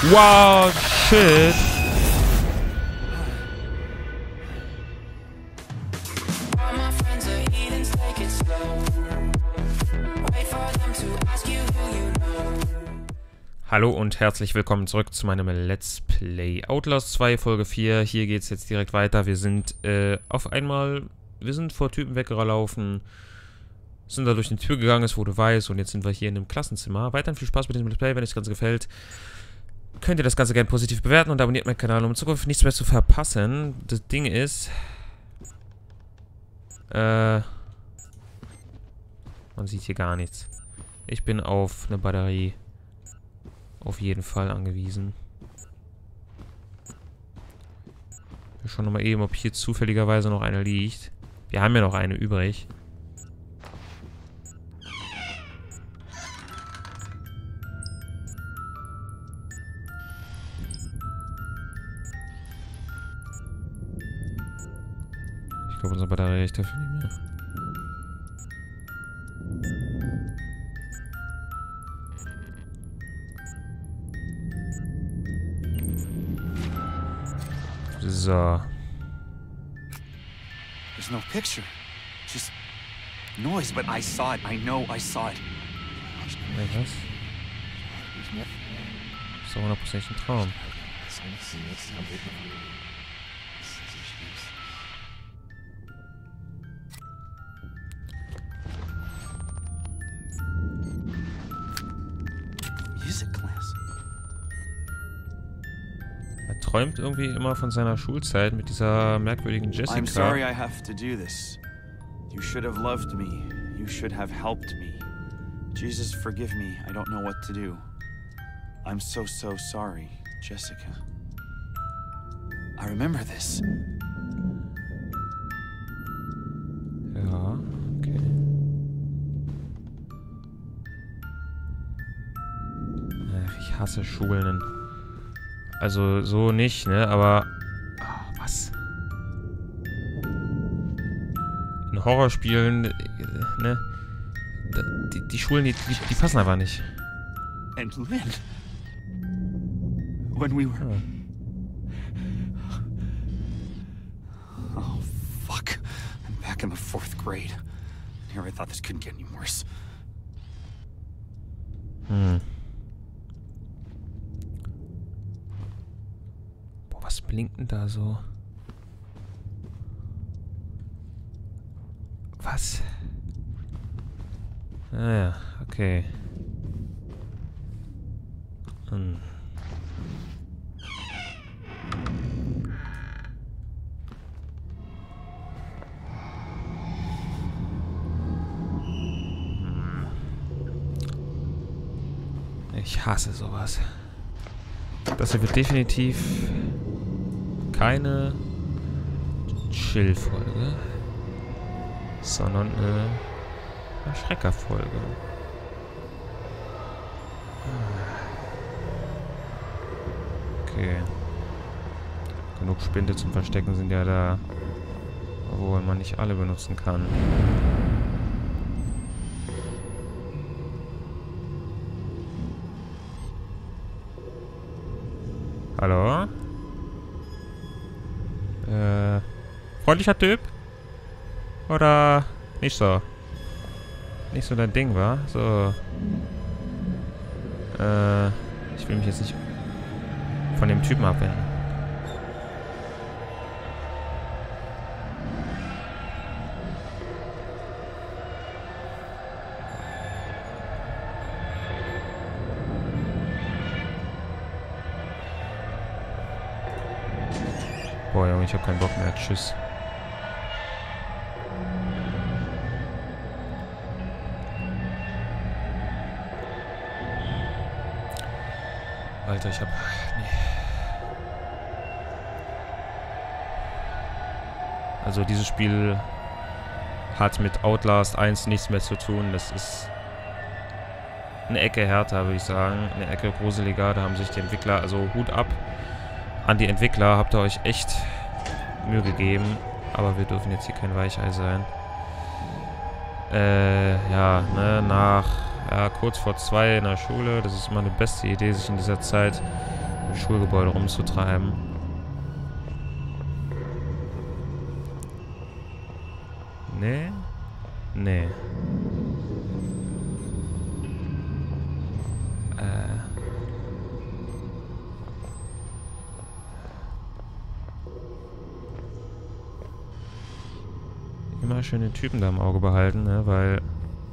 Wow, shit. Hallo und herzlich willkommen zurück zu meinem Let's Play Outlast 2 Folge 4. Hier geht es jetzt direkt weiter. Wir sind wir sind vor Typen weggelaufen, sind da durch die Tür gegangen, es wurde weiß und jetzt sind wir hier in einem Klassenzimmer. Weiterhin viel Spaß mit diesem Let's Play, wenn euch das Ganze gefällt. Könnt ihr das Ganze gerne positiv bewerten und abonniert meinen Kanal, um in Zukunft nichts mehr zu verpassen. Das Ding ist... man sieht hier gar nichts. Ich bin auf eine Batterie auf jeden Fall angewiesen. Wir schauen nochmal eben, ob hier zufälligerweise noch eine liegt. Wir haben ja noch eine übrig. Ich glaube, unsere Batterie reicht dafür nicht mehr. So. There's no picture. Just noise, but I saw it. I know I saw it. Was? So 100% ein Traum. Music class. Er träumt irgendwie immer von seiner Schulzeit mit dieser merkwürdigen Jessica. I'm sorry I have to do this. You should have loved me. You should have helped me. Jesus, forgive me. I don't know what to do. I'm so sorry, Jessica. I remember this. Ja, okay. Ach, ich hasse Schulen. Also so nicht, ne? Aber... Oh, was? In Horrorspielen, ne? Die Schulen, die passen einfach nicht. And Lynn. When we were... Oh, fuck. I'm back in the 4th grade. Here I thought this couldn't get any worse. Boah, was blinkt denn da so? Was? Ah ja, okay. Ich hasse sowas. Das hier wird definitiv keine Chill-Folge, sondern eine Erschrecker-Folge. Okay. Genug Spinde zum Verstecken sind ja da, obwohl man nicht alle benutzen kann. Hallo? Freundlicher Typ? Oder nicht so? Nicht so dein Ding, wa? So. Ich will mich jetzt nicht von dem Typen abwenden. Boah, Junge, ich hab keinen Bock mehr. Tschüss. Alter, ich hab... Nee. Also dieses Spiel hat mit Outlast 1 nichts mehr zu tun. Das ist eine Ecke härter, würde ich sagen. Eine Ecke gruseliger. Da haben sich die Entwickler... Also Hut ab an die Entwickler. Habt ihr euch echt Mühe gegeben. Aber wir dürfen jetzt hier kein Weichei sein. Ja, ne, kurz vor 2 in der Schule. Das ist immer eine beste Idee, sich in dieser Zeit Schulgebäude rumzutreiben. Nee? Nee. Immer schön den Typen da im Auge behalten, ne? Weil...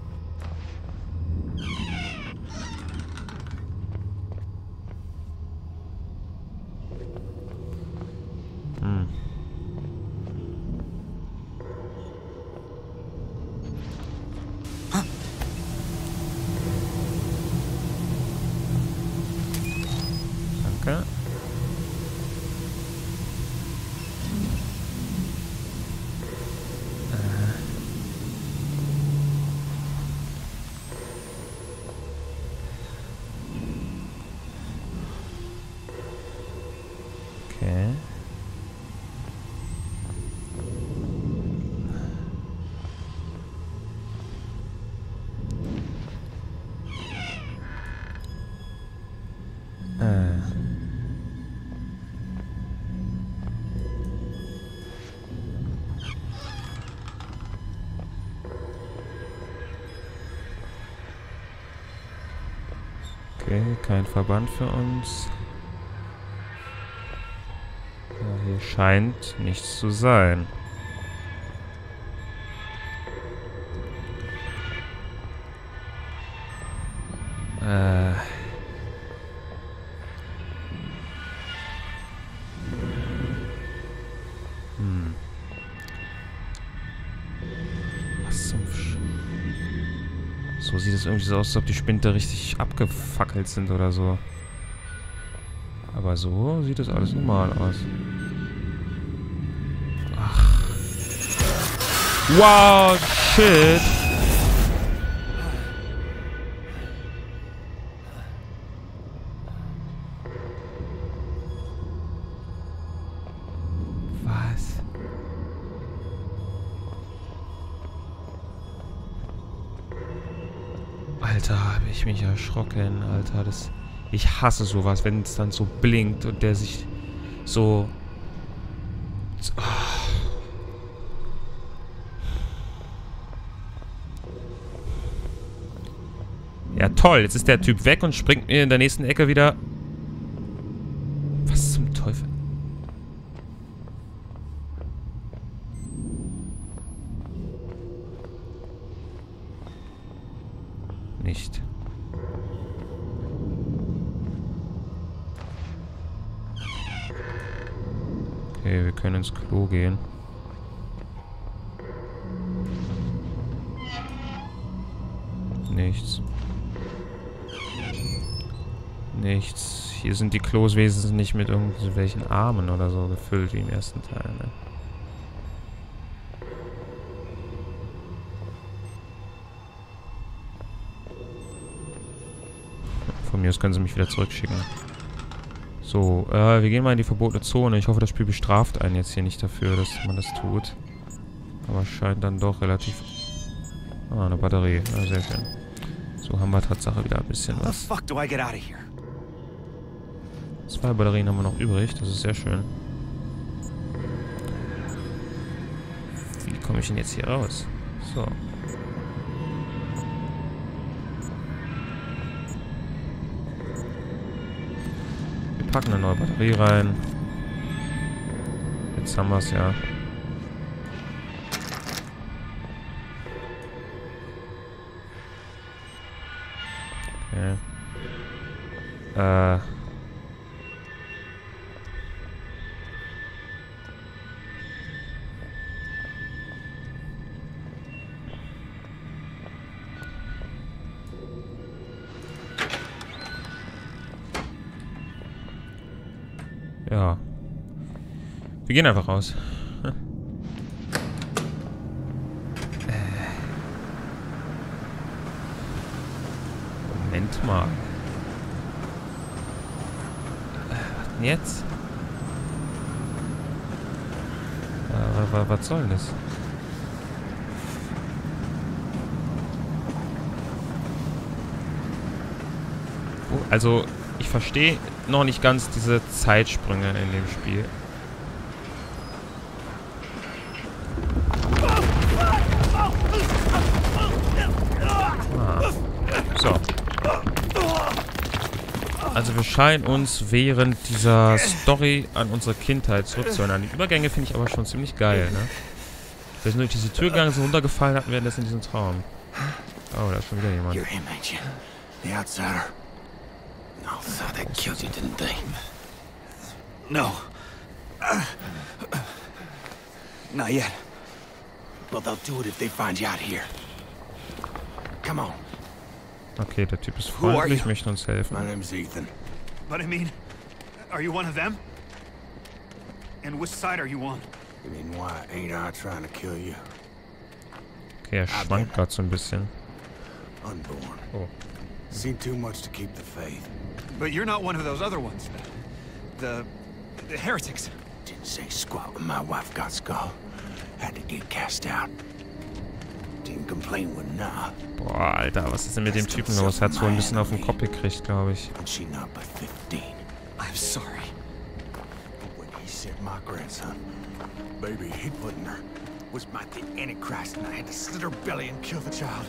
Danke. Okay. Okay, kein Verband für uns. Ja, hier scheint nichts zu sein. Was zum So sieht es irgendwie so aus, als ob die Spinde richtig abgefackelt sind oder so. Aber so sieht es alles normal aus. Ach. Wow, shit. Was? Alter, habe ich mich erschrocken, Alter. Ich hasse sowas, wenn es dann so blinkt und der sich so... Ja, toll. Jetzt ist der Typ weg und springt mir in der nächsten Ecke wieder... Was zum Teufel? Nicht. Okay, wir können ins Klo gehen. Nichts. Nichts. Hier sind die Klos wesentlich nicht mit irgendwelchen Armen oder so gefüllt wie im ersten Teil, ne? Von mir aus können sie mich wieder zurückschicken. So, wir gehen mal in die verbotene Zone. Ich hoffe, das Spiel bestraft einen jetzt hier nicht dafür, dass man das tut. Aber scheint dann doch relativ... Ah, eine Batterie. Ja, sehr schön. So haben wir Tatsache wieder ein bisschen was. 2 Batterien haben wir noch übrig. Das ist sehr schön. Wie komme ich denn jetzt hier raus? So. Wir packen eine neue Batterie rein. Jetzt haben wir es ja. Okay. Ja. Wir gehen einfach raus. Moment mal. Was denn jetzt? Was soll denn das? Also, Ich verstehe noch nicht ganz diese Zeitsprünge in dem Spiel. Ah. So. Also wir scheinen uns während dieser Story an unsere Kindheit zurückzuerinnern. Die Übergänge finde ich aber schon ziemlich geil, ne? Wir sind durch diese Tür gegangen, sind runtergefallen, hatten wir das in diesem Traum. Oh, da ist schon wieder jemand. You're him, ain't you? The outsider. No, thought they killed you, didn't they? No. Not yet. Well, they'll do it if they find you out here. Come on. Okay, der Typ ist freundlich, möchte uns helfen. My name's Ethan. But I mean, are you one of them? And which side are you on? You mean why ain't I trying to kill you? Okay, er schwankt gerade so ein bisschen. Unborn. Oh. Seen too much to keep the faith. But you're not one of those other ones. The heretics. Didn't say squat when my wife got skull. Had to get cast out. Didn't complain when nah. Boah, Alter, was ist denn mit dem Typen los? Hat's wohl ein bisschen auf den Kopf gekriegt, glaube ich. And she not but 15. I'm sorry. But when he said my grandson, baby he put in her, was my the Antichrist, and I had to slit her belly and kill the child.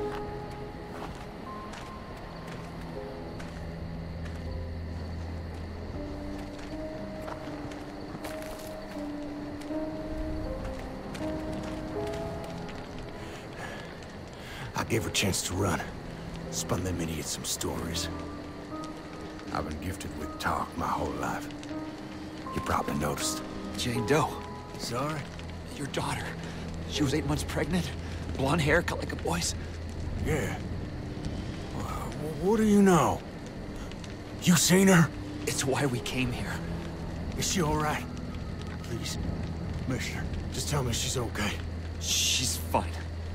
I gave her a chance to run. Spun them idiots some stories. I've been gifted with talk my whole life. You probably noticed. Jane Doe. Sorry? Your daughter. She was 8 months pregnant. Blonde hair, cut like a boy's. Yeah. What do you know? You seen her? It's why we came here. Is she all right? Please, Mister, just tell me she's okay. She's fine.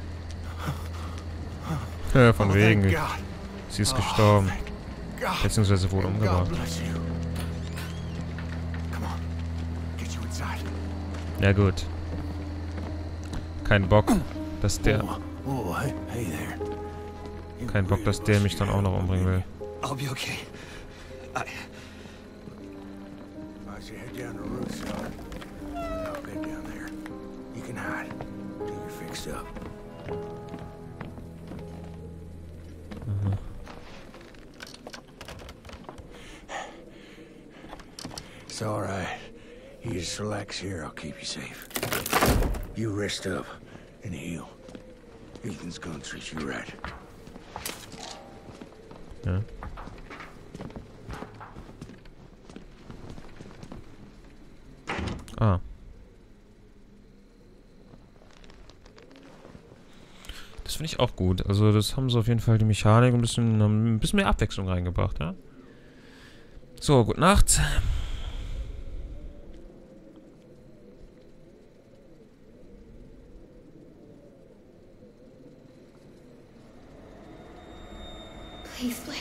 Ja, von wegen. Thank God. Sie ist gestorben. Thank God. Beziehungsweise wurde God umgebracht. bless you. Come on, get you inside. Ja gut. Kein Bock, dass der... Oh, hey there. You Kein Bock, dass der mich dann auch noch umbringen will. I'll be okay. I should head down the roof, son. I'll get down there. You can hide till you're fixed up. It's all right. You just relax here. I'll keep you safe. You rest up and heal. Ethan's gonna treat you right. Ja. Ah. Das finde ich auch gut. Also das haben sie auf jeden Fall die Mechanik ein bisschen mehr Abwechslung reingebracht, ja? So, gute Nacht. Please, Blake.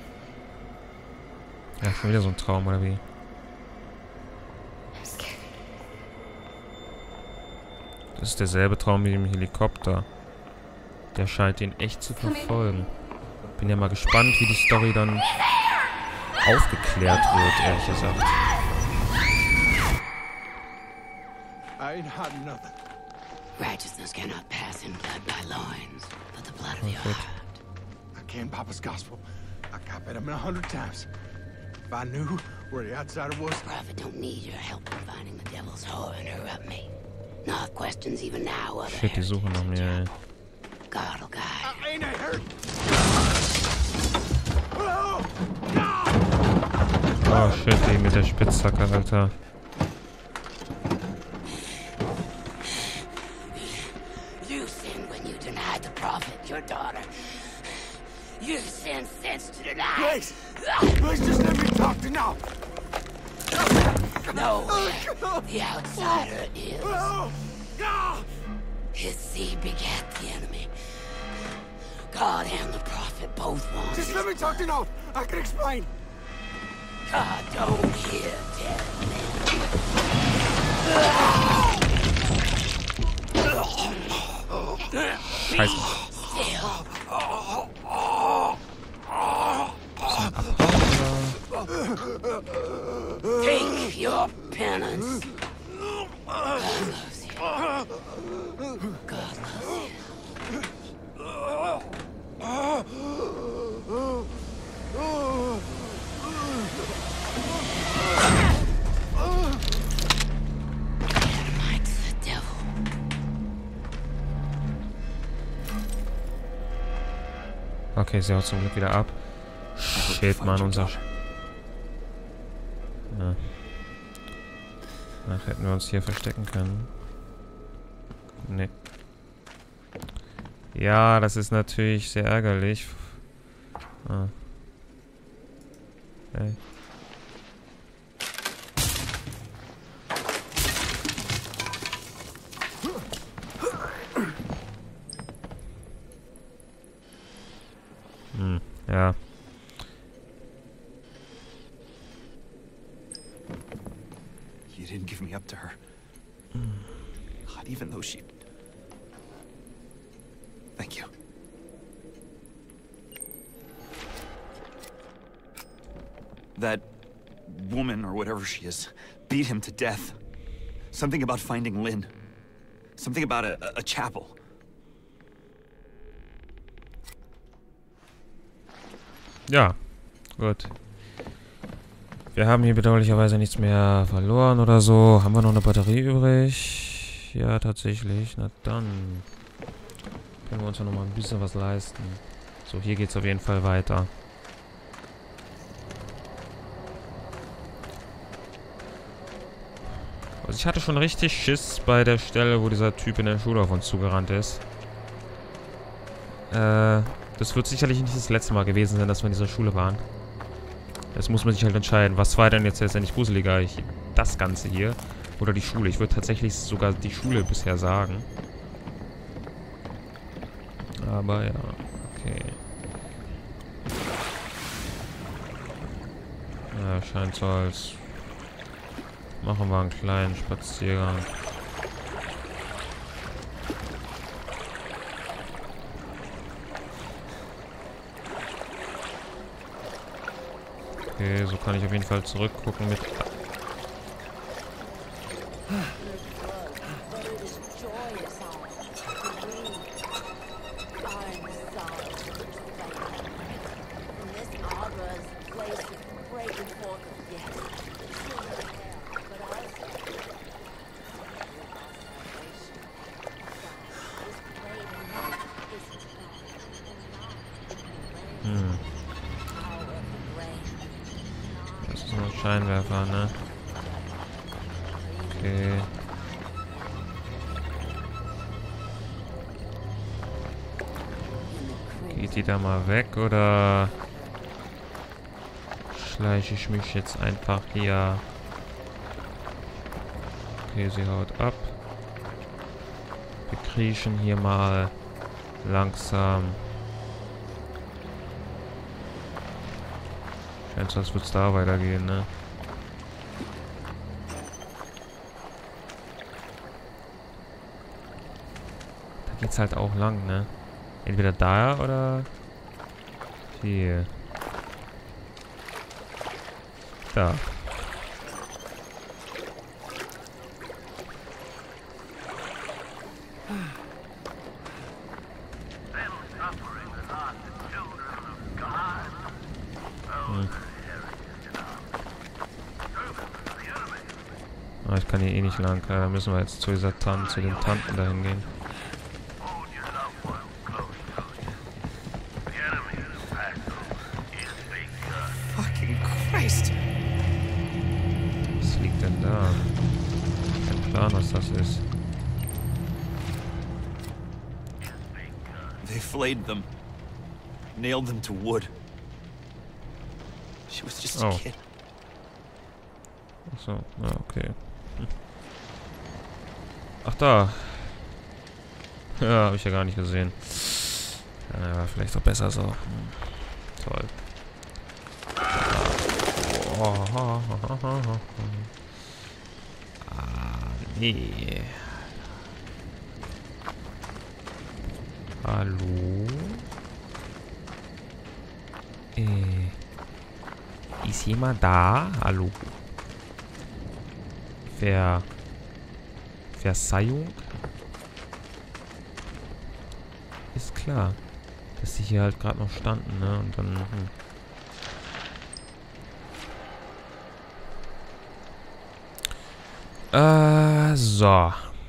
Ja, schon wieder so ein Traum, oder wie? I'm scared. Das ist derselbe Traum wie im Helikopter. Der scheint ihn echt zu verfolgen. Bin ja mal gespannt, wie die Story dann aufgeklärt wird, ehrlich gesagt. I ain't hiding nothing. Righteousness cannot pass in blood by loins, but the blood of your Good. heart. I can't Papa's gospel. I copied him 100 times. If I knew where the outsider was, Prophet don't need your help in finding the devil's whore and her up me. No questions even now other Shit, die suchen nach mir, ey. God will guide. I ain't hurt. Oh shit, die mit der Spitzhacke, Alter. You sinned when you denied the prophet, your daughter. You sinned since to deny. Please, please just let me talk to now. No, the outsider is. His seed begat the enemy. God and the prophet both want Just it. let me talk to now. I can explain. God don't hear dead men. Scheiße. Still, Bisschen abhauen, oder? Take your penance. God loves you. God loves Mike's the devil. Okay, sie haut zum Glück wieder ab. Shit, Mann, unser... Ja. Ach, hätten wir uns hier verstecken können. Nee. Ja, das ist natürlich sehr ärgerlich. Ah. Okay. Ja. You didn't give me up to her. Not even though she... Thank you. That woman, or whatever she is, beat him to death. Something about finding Lynn. Something about a chapel. Ja, gut. Wir haben hier bedauerlicherweise nichts mehr verloren oder so. Haben wir noch eine Batterie übrig? Ja, tatsächlich. Na dann können wir uns ja noch mal ein bisschen was leisten. So, hier geht's auf jeden Fall weiter. Also ich hatte schon richtig Schiss bei der Stelle, wo dieser Typ in der Schule auf uns zugerannt ist. Das wird sicherlich nicht das letzte Mal gewesen sein, dass wir in dieser Schule waren. Jetzt muss man sich halt entscheiden, was war denn jetzt letztendlich gruseliger? Das Ganze hier oder die Schule? Ich würde tatsächlich sogar die Schule bisher sagen. Aber ja, okay. Ja, scheint so, als machen wir einen kleinen Spaziergang. Okay, so kann ich auf jeden Fall zurückgucken mit... Das ist nur ein Scheinwerfer, ne? Okay. Geht die da mal weg, oder schleiche ich mich jetzt einfach hier? Okay, sie haut ab. Wir kriechen hier mal langsam. Scheint so, als würde es da weitergehen, ne? Da geht's halt auch lang, ne? Entweder da oder hier. Da. Ah, ich kann hier eh nicht lang. Da müssen wir jetzt zu dieser Tante, zu den Tanten dahin gehen. Fucking Christ! Was liegt denn da? Kein Plan, was das ist. They flayed them. Nailed them to wood. She was just a Oh. kid. Achso, ja, okay. Ach, da. Ja, habe ich ja gar nicht gesehen. Ja, war vielleicht doch besser so. Toll. Oh, ah, nee. Hallo? Ist jemand da? Hallo. Verzeihung? Ist klar. Dass die hier halt gerade noch standen, ne? Und dann... So.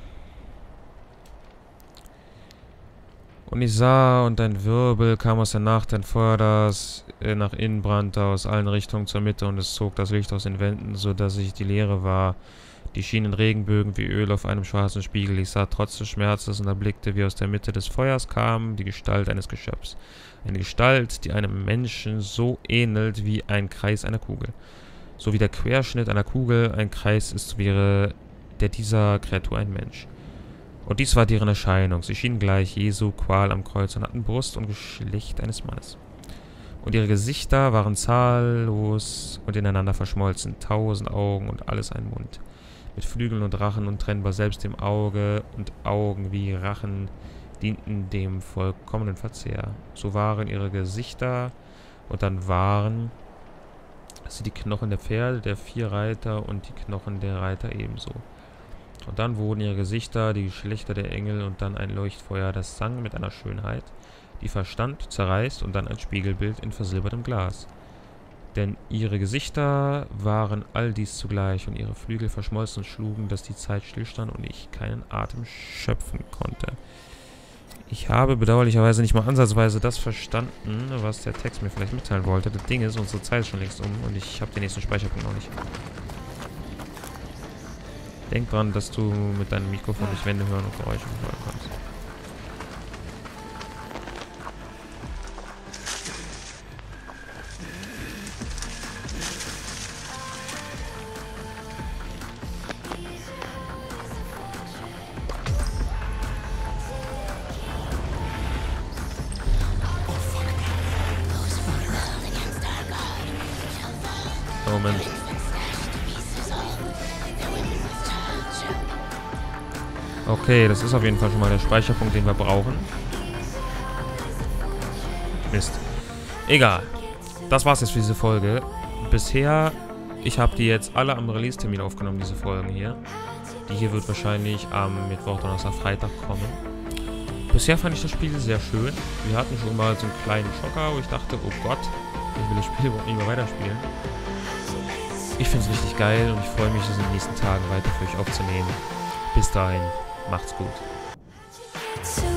Und ich sah, und ein Wirbel kam aus der Nacht, ein Feuer, das nach innen brannte, aus allen Richtungen zur Mitte, und es zog das Licht aus den Wänden, so dass ich die Leere war. Die schienen Regenbögen wie Öl auf einem schwarzen Spiegel. Ich sah trotz des Schmerzes und erblickte, wie aus der Mitte des Feuers kam die Gestalt eines Geschöpfs. Eine Gestalt, die einem Menschen so ähnelt wie ein Kreis einer Kugel. So wie der Querschnitt einer Kugel ein Kreis ist, wäre der dieser Kreatur ein Mensch. Und dies war deren Erscheinung. Sie schienen gleich Jesu Qual am Kreuz und hatten Brust und Geschlecht eines Mannes. Und ihre Gesichter waren zahllos und ineinander verschmolzen. 1000 Augen und alles ein Mund. Mit Flügeln und Rachen untrennbar, selbst dem Auge und Augen wie Rachen dienten dem vollkommenen Verzehr. So waren ihre Gesichter und dann waren sie die Knochen der Pferde, der 4 Reiter und die Knochen der Reiter ebenso. Und dann wurden ihre Gesichter die Geschlechter der Engel und dann ein Leuchtfeuer, das sang mit einer Schönheit, die Verstand zerreißt, und dann ein Spiegelbild in versilbertem Glas. Denn ihre Gesichter waren all dies zugleich und ihre Flügel verschmolzen und schlugen, dass die Zeit stillstand und ich keinen Atem schöpfen konnte. Ich habe bedauerlicherweise nicht mal ansatzweise das verstanden, was der Text mir vielleicht mitteilen wollte. Das Ding ist, unsere Zeit ist schon längst um und ich habe den nächsten Speicherpunkt noch nicht. Denk dran, dass du mit deinem Mikrofon durch Wände hören und Geräusche hören kannst. Moment. Okay, das ist auf jeden Fall schon mal der Speicherpunkt, den wir brauchen. Mist. Egal. Das war's jetzt für diese Folge. Bisher, ich habe die jetzt alle am Release-Termin aufgenommen, diese Folgen hier. Die hier wird wahrscheinlich am Mittwoch, Donnerstag, Freitag kommen. Bisher fand ich das Spiel sehr schön. Wir hatten schon mal so einen kleinen Schocker, wo ich dachte, oh Gott, ich will das Spiel überhaupt nicht mehr weiterspielen. Ich finde es richtig geil und ich freue mich, es in den nächsten Tagen weiter für euch aufzunehmen. Bis dahin, macht's gut.